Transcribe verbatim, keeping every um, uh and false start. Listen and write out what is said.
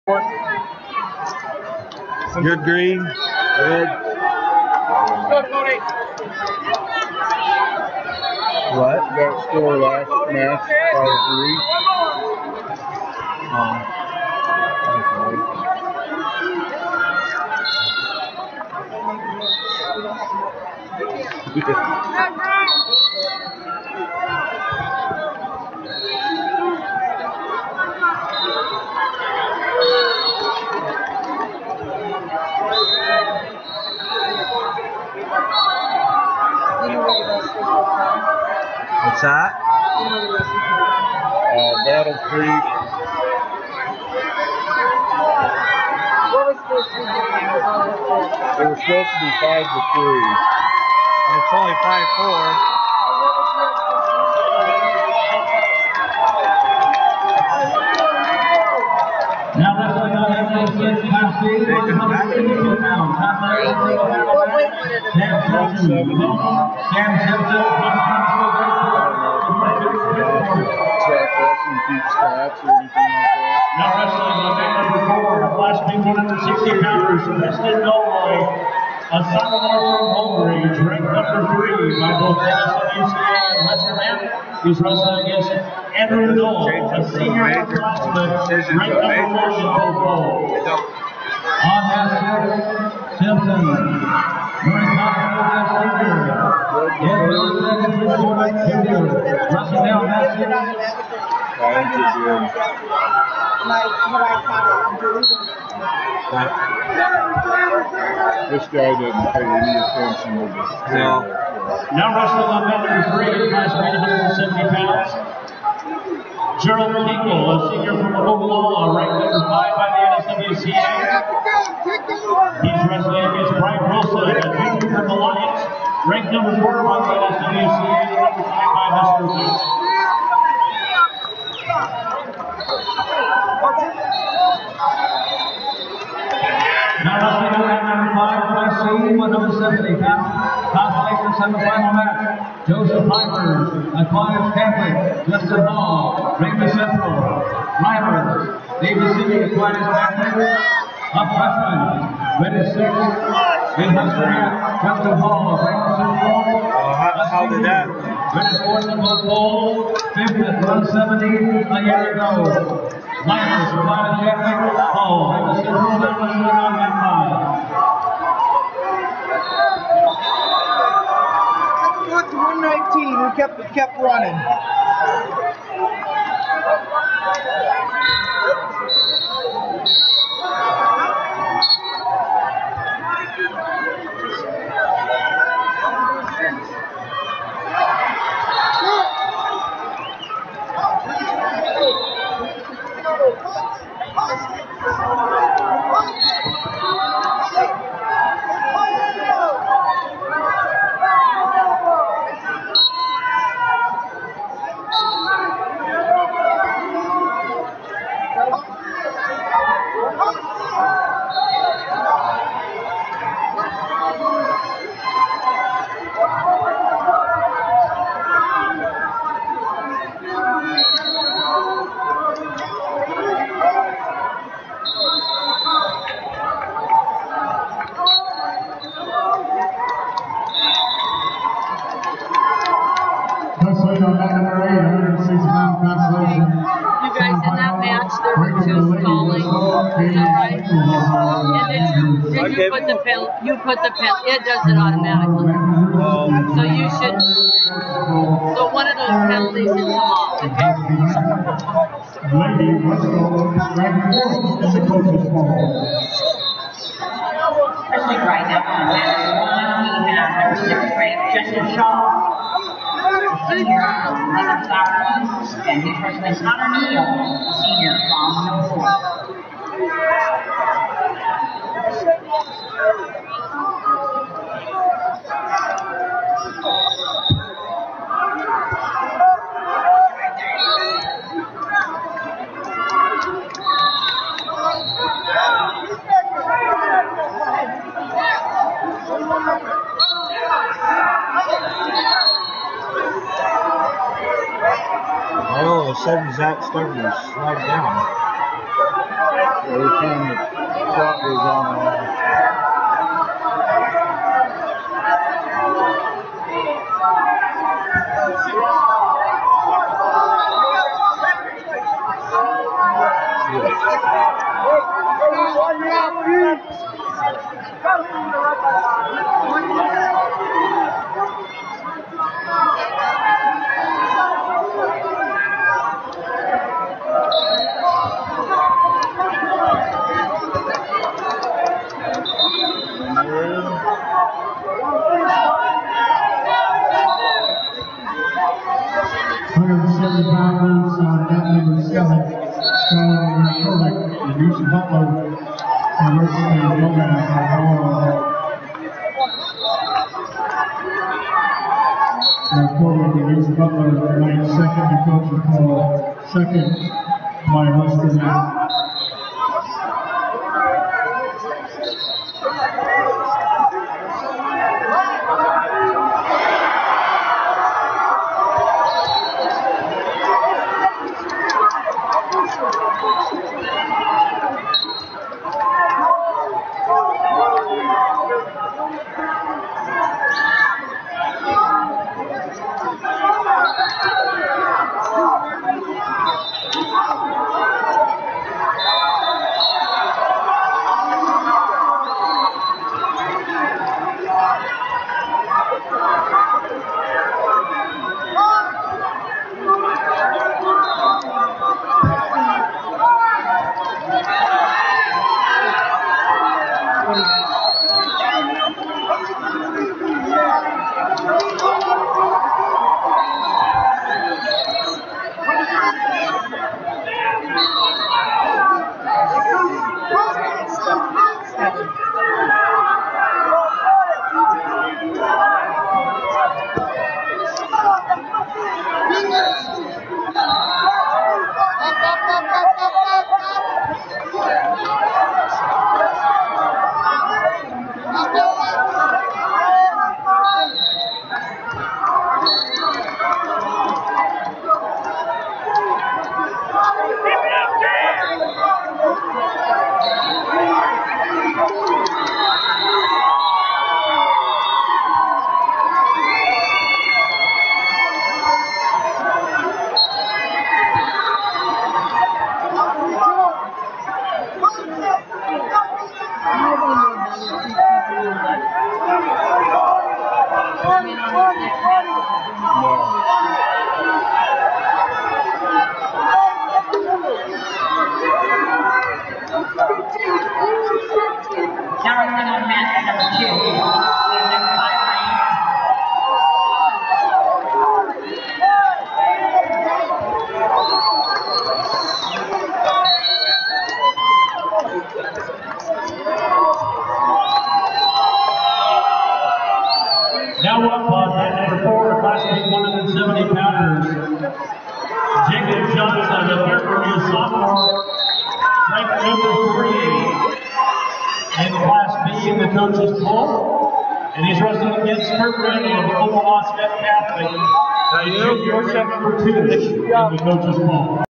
Good green. Good. What? That score last match, five three. Um, What's that? Uh, Battle Creek. What was supposed to be? It was supposed to be five to three. And it's only five four. Now wrestling on F A C Class B, one hundred fifty-two pounds. Sam Simpson, Sam Simpson, Track wrestling, keep scraps or anything like that. now wrestling on mat number four, Class B one hundred sixty pounders, Preston Gilroy, a sophomore from Holdridge, ranked number three by both N S W C A and Westerman. He's wrestling against Andrew Knoll, a senior upperclassman, ranked number one in both roles. On that side, Simpson, North Carolina senior, Andrew Knoll, wrestling down that side. Times are good. This guy doesn't pay any attention to the No. Now wrestling on mat number three, class one hundred seventy pounds. Gerald Kinkle, a senior from Oklahoma, ranked number five by the N S W C A. He's wrestling against Brian Wilson, a junior from Alliance, ranked number four by the N S W C A, and number five by Mister Wilson. Now wrestling on mat number five, class C, one hundred seventy pounds. Consolation semifinal match. Joseph Pipers, Aquinas Catholic, Justin Hall, Raymond Central, Rivers, David City, Aquinas Catholic, up freshman, Reddit six, in Husker, Justin Hall, Raymond Central. Uh, how, how did that? Reddit Sports and Blood Bowl, fifth at one seventy a year ago. Rivers, Aquinas Catholic, Hall, Raymond Central, they're wrestling on that five. one nineteen, we kept kept running. You put the pen, you put the pen, it does it automatically. Um, So you should, so one of those penalties should come off, okay? Lady Westall, ranked fourth in the coaches' ball. Wrestling right now on mat one, we have number six ranked Justin Shaw, senior from Leather Flowers, and he's wrestling Connor Neal, senior from number four. all of a sudden, Zach's starting to slide down. Every time the shot goes on and off. one hundred seventy pounders on net number seven, Skylar Kodak, and Yusuf Butler, University of Gomez, Colorado. And Kodak and Yusuf Butler ranked second, the coaches call second by Western Mass. Now we're going on match number two. We have five lanes. Now up on net number four, class meet one hundred seventy pounders. Jacob Johnson, the Fairview sophomore, ranked number three in class B in the coaches poll. And he's wrestling against Kurt Randall of Omaha Step Catholic. Junior, number two in the coaches poll.